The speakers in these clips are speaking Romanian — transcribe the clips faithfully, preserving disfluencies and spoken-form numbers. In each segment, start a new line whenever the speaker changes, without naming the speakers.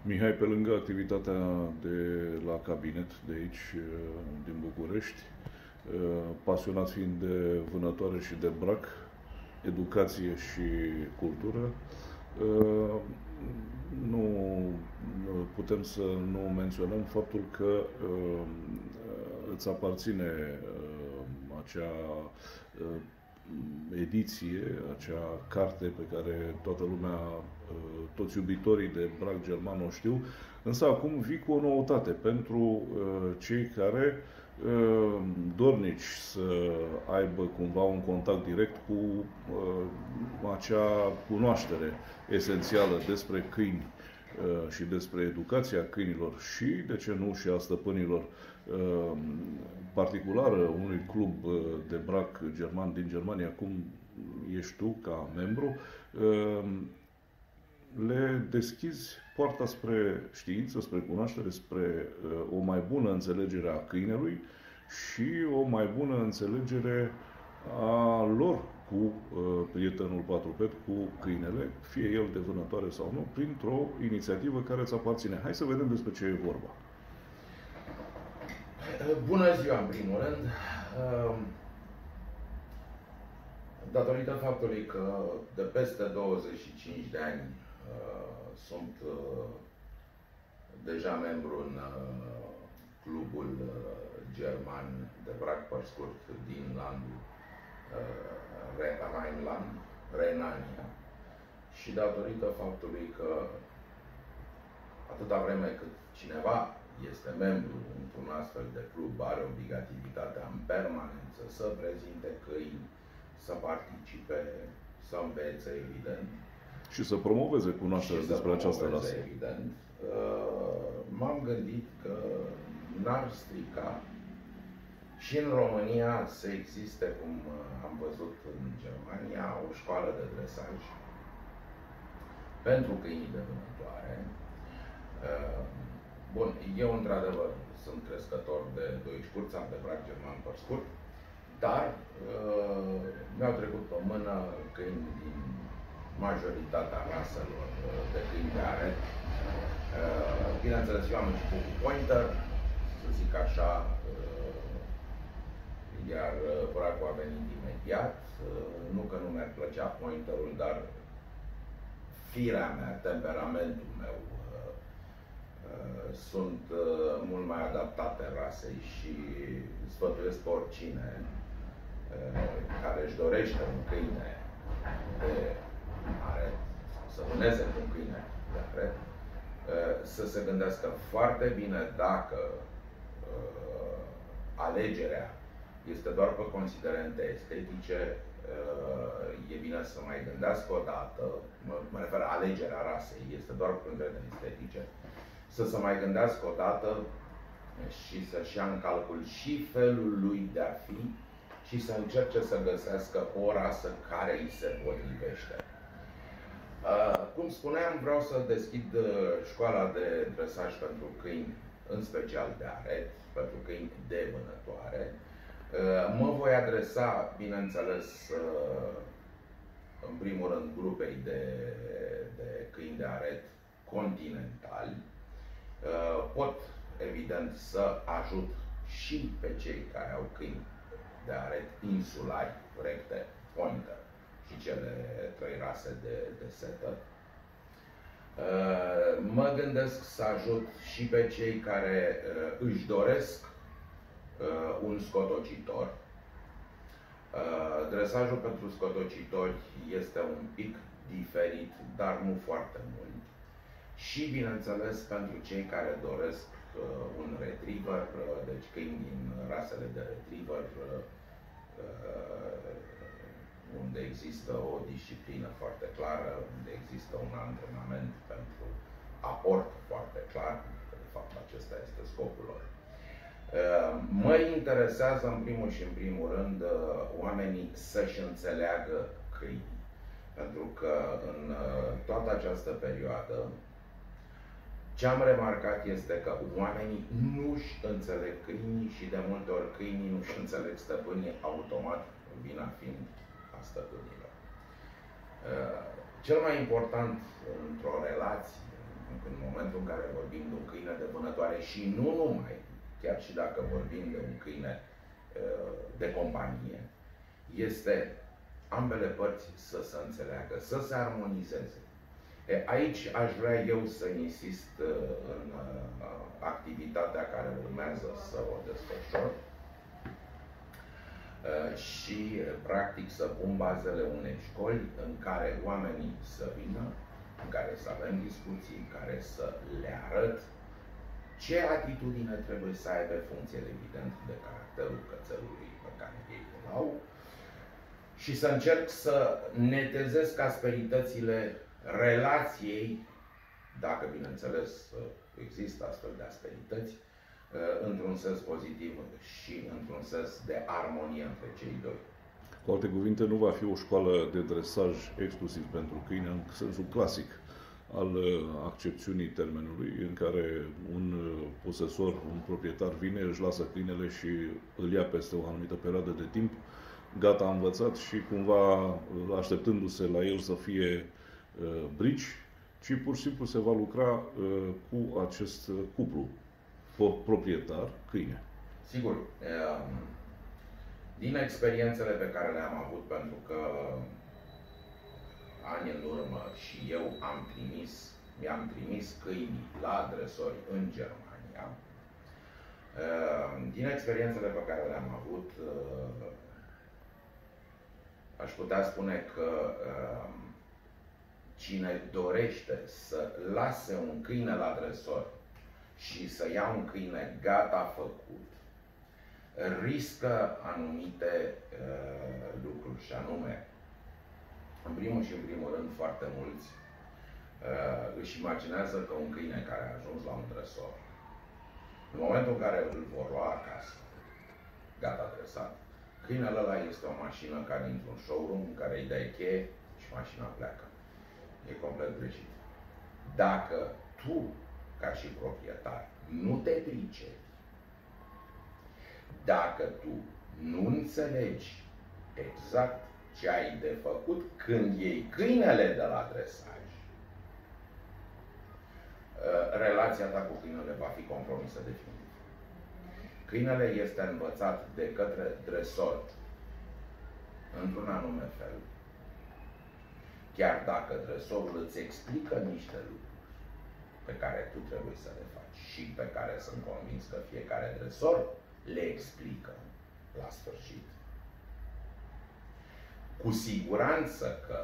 Mihai, pe lângă activitatea de la cabinet de aici, din București, pasionat fiind de vânătoare și de brac, educație și cultură, nu putem să nu menționăm faptul că îți aparține acea ediție, acea carte pe care toată lumea, toți iubitorii de brac german o știu, însă acum vii cu o noutate pentru cei care dornici să aibă cumva un contact direct cu acea cunoaștere esențială despre câini și despre educația câinilor și, de ce nu, și a stăpânilor, particulară unui club de brac german din Germania, cum ești tu ca membru, le deschizi poarta spre știință, spre cunoaștere, spre o mai bună înțelegere a câinelui și o mai bună înțelegere a lor cu uh, prietenul patruped, cu câinele, fie el de vânătoare sau nu, printr-o inițiativă care îți aparține. Hai să vedem despre ce e vorba.
Bună ziua, în primul rând. Datorită faptului că de peste douăzeci și cinci de ani sunt deja membru în clubul german de brac pe scurt din landul Rheinland, Renania, și datorită faptului că atâta vreme cât cineva este membru într-un astfel de club, are obligativitatea în permanență să prezinte câini, să participe, să învețe, evident.
Și să promoveze cunoașterea despre această rasă.
Evident. M-am gândit că n-ar strica și în România să existe, cum am văzut în Germania, o școală de dresaj pentru câinii de vânătoare. Bun, eu într-adevăr sunt crescător de Deutsch Kurz, am de brac german pe scurt, dar uh, mi-au trecut pe mână câini din majoritatea raselor de câini de aret. Uh, bineînțeles, eu am început cu pointer, să zic așa, uh, iar bracul a venit imediat. Uh, nu că nu mi-ar plăcea pointerul, dar firea mea, temperamentul meu, sunt mult mai adaptate rasei și sfătuiesc pe oricine care își dorește un câine de aret, să vâneze cu un câine de aret, să se gândească foarte bine dacă alegerea este doar pe considerente estetice. E bine să mai gândească o dată, mă, mă refer la alegerea rasei, este doar pe considerente estetice, să se mai gândească o dată și să-și ia în calcul și felul lui de a fi și să încerce să găsească o rasă care îi se potrivește. Uh, cum spuneam, vreau să deschid școala de dresaj pentru câini, în special de aret, pentru câini de vânătoare. Uh, mă voi adresa, bineînțeles, uh, în primul rând, grupei de, de câini de aret continentali. Pot, evident, să ajut și pe cei care au câini de aret insulari, recte, pointer și cele trei rase de, de setter. Mă gândesc să ajut și pe cei care își doresc un scotocitor. Dresajul pentru scotocitori este un pic diferit, dar nu foarte mult. Și, bineînțeles, pentru cei care doresc uh, un retriever, uh, deci câini din rasele de retriever, uh, uh, unde există o disciplină foarte clară, unde există un antrenament pentru aport foarte clar, că de fapt acesta este scopul lor. Uh, mă interesează, în primul și în primul rând, uh, oamenii să-și înțeleagă câinii. Pentru că în uh, toată această perioadă, ce am remarcat este că oamenii nu-și înțeleg câinii și de multe ori câinii nu-și înțeleg stăpânii, automat vina fiind a stăpânilor. Cel mai important într-o relație, în momentul în care vorbim de un câine de vânătoare și nu numai, chiar și dacă vorbim de un câine de companie, este ambele părți să se înțeleagă, să se armonizeze. E, aici aș vrea eu să insist în activitatea care urmează să o desfășor și, practic, să pun bazele unei școli în care oamenii să vină, în care să avem discuții, în care să le arăt ce atitudine trebuie să aibă, funcție, evident, de caracterul cățelului pe care ei îl au, și să încerc să netezesc asperitățile relației, dacă, bineînțeles, există astfel de asperități, într-un sens pozitiv și într-un sens de armonie între cei doi.
Cu alte cuvinte, nu va fi o școală de dresaj exclusiv pentru câine, în sensul clasic al accepțiunii termenului, în care un posesor, un proprietar vine, își lasă câinele și îl ia peste o anumită perioadă de timp, gata, a învățat și cumva așteptându-se la el să fie uh, brici, ci pur și simplu se va lucra uh, cu acest cuplu, proprietar-câine.
Sigur. Din experiențele pe care le-am avut, pentru că ani în urmă și eu am trimis, mi-am trimis câinii la dresori în Germania, din experiențele pe care le-am avut, aș putea spune că cine dorește să lase un câine la dresor și să ia un câine gata făcut, riscă anumite uh, lucruri, și anume, în primul și în primul rând, foarte mulți uh, își imaginează că un câine care a ajuns la un dresor, în momentul în care îl vor lua acasă, gata dresat, câinele ăla este o mașină ca dintr-un showroom în care îi dai cheie și mașina pleacă. E complet greșit. Dacă tu, ca și proprietar, nu te pricepi, dacă tu nu înțelegi exact ce ai de făcut când iei câinele de la dresaj, relația ta cu câinele va fi compromisă definitiv. Câinele este învățat de către dresor într-un anume fel, chiar dacă dresorul îți explică niște lucruri pe care tu trebuie să le faci și pe care sunt convins că fiecare dresor le explică la sfârșit. Cu siguranță că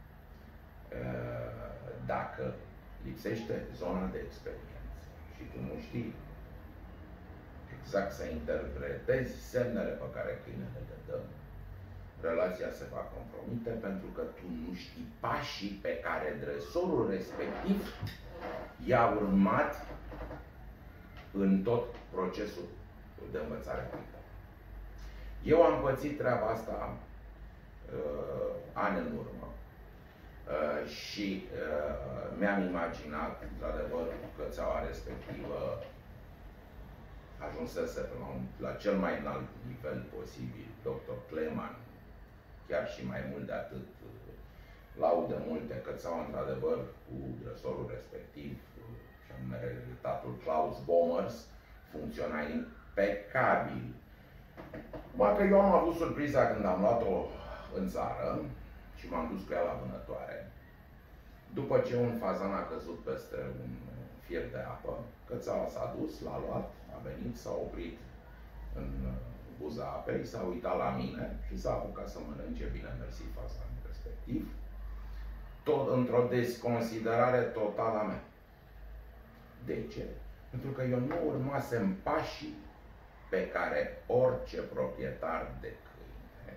dacă lipsește zona de experiență și tu nu știi exact să interpretezi semnele pe care câinele le dă, relația se va compromite, pentru că tu nu știi pașii pe care dresorul respectiv i-a urmat în tot procesul de învățare câinilor. Eu am pățit treaba asta uh, ani în urmă uh, și uh, mi-am imaginat, într-adevăr, că țeaua respectivă ajunsese la, un, la cel mai înalt nivel posibil, doctor Kleman, chiar și mai mult de atât, laude multe, că țeaua, într-adevăr, cu dresorul respectiv, și anume regretatul Klaus Bommers, funcționa impecabil. Numai că eu am avut surpriza când am luat-o în țară și m-am dus cu ea la vânătoare. După ce un fazan a căzut peste un fier de apă, cățeaua s-a dus, l-a luat, a venit, s-a oprit în buza apei, s-a uitat la mine și s-a apucat să mănânce, bine mersi, fazanul respectiv, tot într-o desconsiderare totală a mea. De ce? Pentru că eu nu urmasem pașii pe care orice proprietar de câine,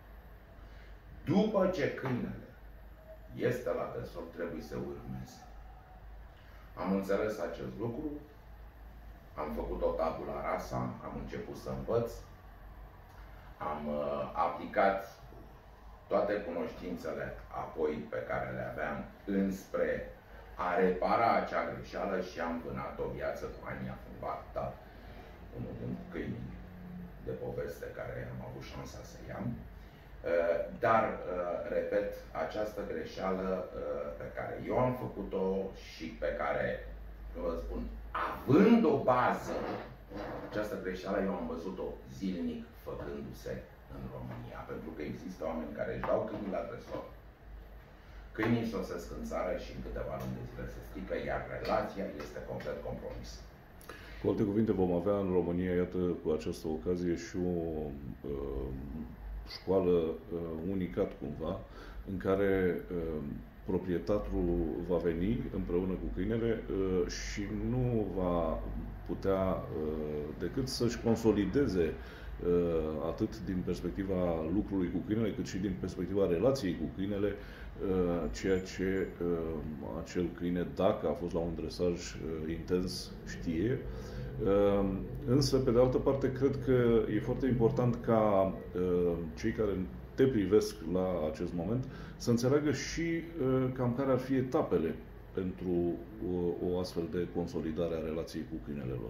după ce câinele este la dresor, trebuie să urmeze. Am înțeles acest lucru, am făcut o tabula rasa, am început să învăț, am uh, aplicat toate cunoștințele apoi pe care le aveam înspre a repara acea greșeală și am vânat o viață cu Ania Fumbarta, unul din câinii de poveste care am avut șansa să i-am. Dar, repet, această greșeală pe care eu am făcut-o și pe care având o bază, această greșeală eu am văzut-o zilnic făcându-se în România, pentru că există oameni care își dau câinii la dresor. Câinii sosesc în țară și în câteva luni de zile se strică, iar relația este complet compromisă.
Cu alte cuvinte, vom avea în România, iată, cu această ocazie și o uh, școală uh, unicat cumva, în care uh, proprietarul va veni împreună cu câinele uh, și nu va putea uh, decât să-și consolideze uh, atât din perspectiva lucrului cu câinele, cât și din perspectiva relației cu câinele, uh, ceea ce uh, acel câine, dacă a fost la un dresaj uh, intens, știe. Uh, însă, pe de altă parte, cred că e foarte important ca uh, cei care te privesc la acest moment să înțeleagă și uh, cam care ar fi etapele pentru uh, o astfel de consolidare a relației cu câinele lor.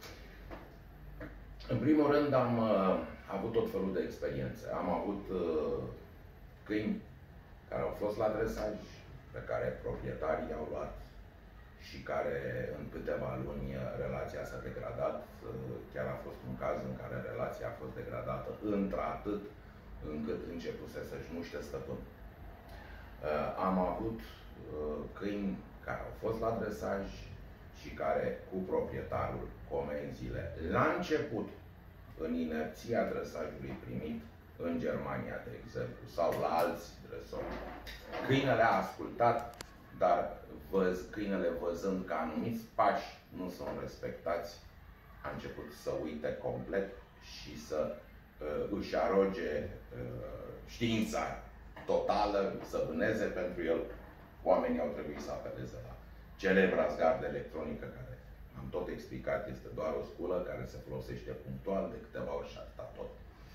În primul rând am uh, avut tot felul de experiențe. Am avut uh, câini care au fost la dresaj, pe care proprietarii i-au luat și care în câteva luni relația s-a degradat. Uh, chiar a fost un caz în care relația a fost degradată într-atât încât începuse să-și muște stăpân. Uh, am avut uh, câini care au fost la dresaj și care cu proprietarul comenzile la început, în inerția dresajului primit în Germania, de exemplu, sau la alți dresori, câinele a ascultat, dar văz, câinele văzând că anumiți pași nu sunt respectați, a început să uite complet și să uh, își aroge uh, știința totală, să vâneze pentru el. Oamenii au trebuit să apeleze la celebra gardă electronică, care, am tot explicat, este doar o sculă care se folosește punctual, de câteva ori și atâta tot.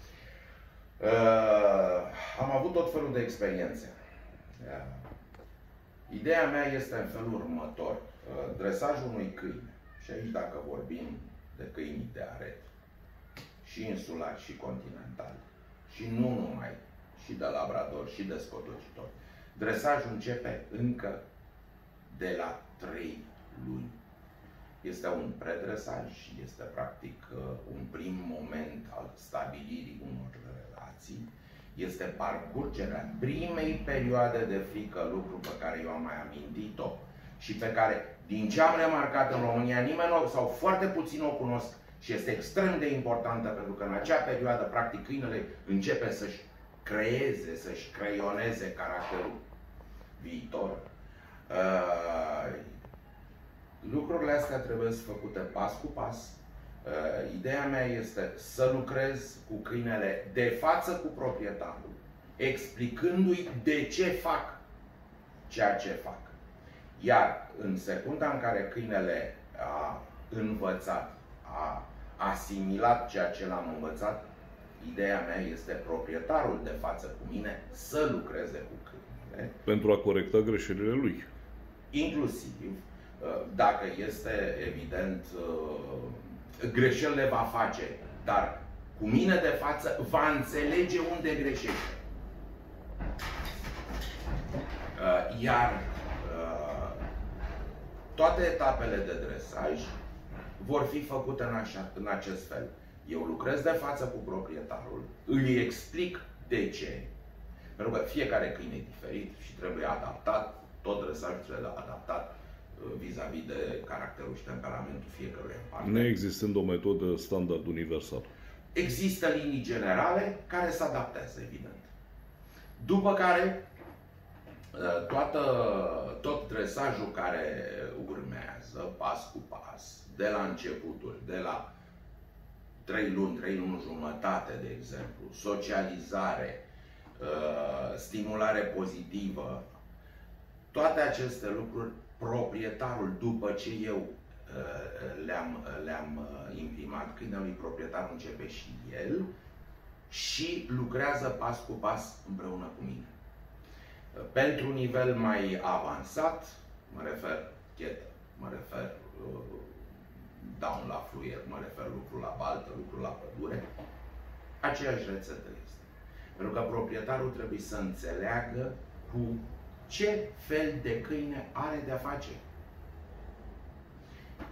Uh, am avut tot felul de experiențe. Uh, ideea mea este în felul următor. Uh, dresajul unui câine, și aici dacă vorbim de câini de aret, și insulari și continentali, și nu numai, și de labrador, și de scotocitor, dresajul începe încă de la trei luni. Este un predresaj, este practic un prim moment al stabilirii unor relații. Este parcurgerea primei perioade de frică, lucru pe care eu am mai amintit-o și pe care, din ce am remarcat în România, nimeni nu, sau foarte puțin o cunosc și este extrem de importantă, pentru că în acea perioadă, practic, câinele începe să-și creeze, să-și creioneze caracterul viitor. Uh, lucrurile astea trebuie făcute pas cu pas. Uh, ideea mea este să lucrez cu câinele de față cu proprietarul, explicându-i de ce fac ceea ce fac. Iar în secunda în care câinele a învățat, a asimilat ceea ce l-am învățat, ideea mea este proprietarul de față cu mine să lucreze cu câinele.
Pentru a corecta greșelile lui.
Inclusiv, dacă este evident, greșelile va face, dar cu mine de față va înțelege unde greșește. Iar toate etapele de dresaj vor fi făcute în, așa, în acest fel. Eu lucrez de față cu proprietarul, îi explic de ce. Pentru că fiecare câine e diferit și trebuie adaptat, tot dresajul trebuie adaptat vis-a-vis -vis de caracterul și temperamentul fiecăruia în parte.
Neexistând o metodă standard universală.
Există linii generale care se adaptează, evident. După care, toată, tot dresajul care urmează, pas cu pas, de la începutul, de la trei luni, trei luni jumătate, de exemplu, socializare, stimulare pozitivă, toate aceste lucruri, proprietarul, după ce eu le-am le-am imprimat câinelui, proprietarul începe și el și lucrează pas cu pas împreună cu mine. Pentru un nivel mai avansat, mă refer chetă, mă refer down la fluier, mă refer lucru la baltă, lucru la pădure, aceeași rețetă este. Pentru că proprietarul trebuie să înțeleagă cu ce fel de câine are de-a face.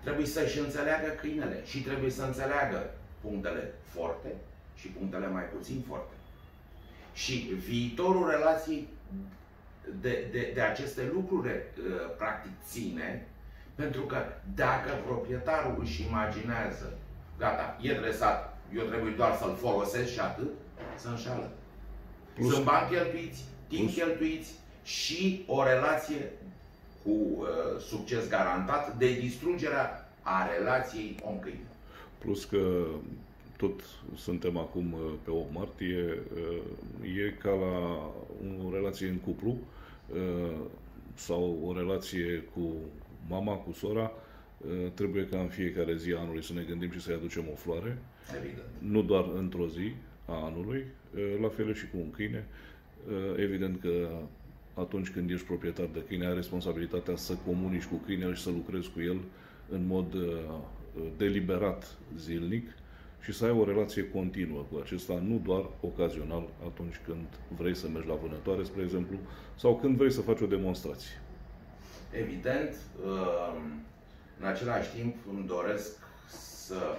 trebuie să-și înțeleagă câinele și trebuie să înțeleagă punctele forte și punctele mai puțin forte. Și viitorul relației de, de, de aceste lucruri practic ține, pentru că dacă proprietarul își imaginează, gata, e dresat, eu trebuie doar să-l folosesc și atât, se înșală. Plus, sunt bani cheltuiți, timp plus, cheltuiți și o relație cu uh, succes garantat de distrugerea a relației om-câine.
Plus că tot suntem acum pe opt martie, e ca la o relație în cuplu sau o relație cu mama, cu sora, trebuie ca în fiecare zi a anului să ne gândim și să-i aducem o floare.
Evident.
Nu doar într-o zi a anului, la fel și cu un câine. Evident că atunci când ești proprietar de câine, ai responsabilitatea să comunici cu câinele și să lucrezi cu el în mod deliberat zilnic și să ai o relație continuă cu acesta, nu doar ocazional atunci când vrei să mergi la vânătoare, spre exemplu, sau când vrei să faci o demonstrație.
Evident, în același timp îmi doresc să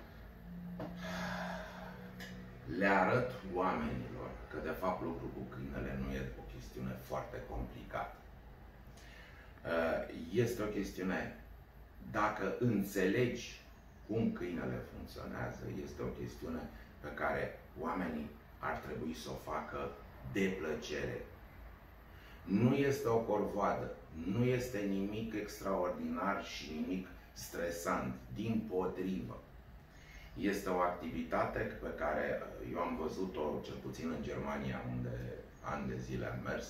le arăt oamenilor că de fapt lucrul cu câinele nu e o chestiune foarte complicată. Este o chestiune, dacă înțelegi cum câinele funcționează, este o chestiune pe care oamenii ar trebui să o facă de plăcere. Nu este o corvoadă, nu este nimic extraordinar și nimic stresant, dimpotrivă. Este o activitate pe care eu am văzut-o, cel puțin în Germania, unde ani de zile am mers.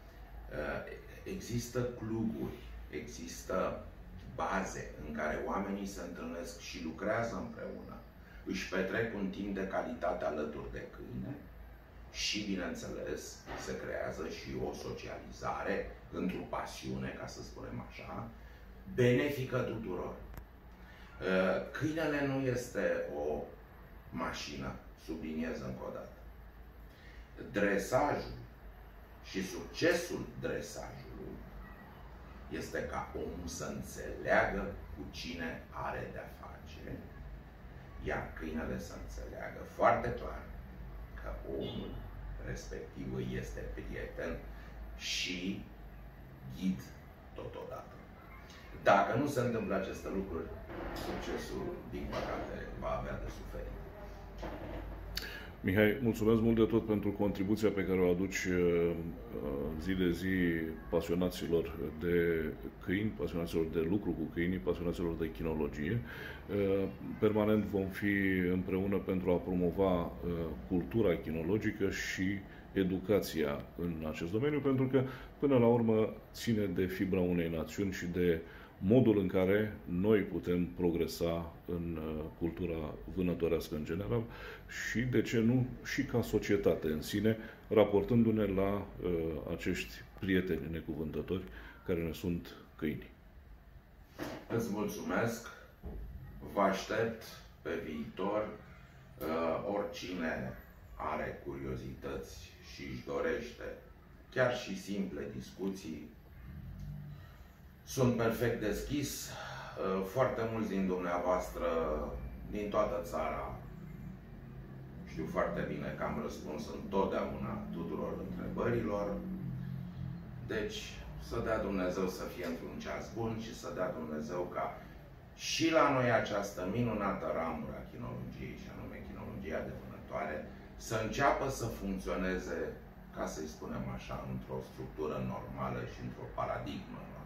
Există cluburi, există baze în care oamenii se întâlnesc și lucrează împreună, își petrec un timp de calitate alături de câine și, bineînțeles, se creează și o socializare într-o pasiune, ca să spunem așa, benefică tuturor. Câinele nu este o mașină, subliniez încă o dată. Dresajul și succesul dresajului este ca omul să înțeleagă cu cine are de-a face, iar câinele să înțeleagă foarte clar că omul respectiv îi este prieten și ghid totodată. Dacă nu se întâmplă aceste lucruri, succesul, din păcate, va avea de suferit.
Mihai, mulțumesc mult de tot pentru contribuția pe care o aduci zi de zi pasionaților de câini, pasionaților de lucru cu câinii, pasionaților de chinologie. Permanent vom fi împreună pentru a promova cultura chinologică și educația în acest domeniu, pentru că, până la urmă, ține de fibra unei națiuni și de modul în care noi putem progresa în cultura vânătorească în general și, de ce nu, și ca societate în sine, raportându-ne la uh, acești prieteni necuvântători care ne sunt câinii.
Îți mulțumesc, vă aștept pe viitor, uh, oricine are curiozități și își dorește chiar și simple discuții, sunt perfect deschis. Foarte mulți din dumneavoastră, din toată țara, știu foarte bine că am răspuns întotdeauna tuturor întrebărilor. Deci, să dea Dumnezeu să fie într-un ceas bun și să dea Dumnezeu ca și la noi această minunată ramură a chinologiei, și anume chinologia de vânătoare, să înceapă să funcționeze, ca să-i spunem așa, într-o structură normală și într-o paradigmă normală.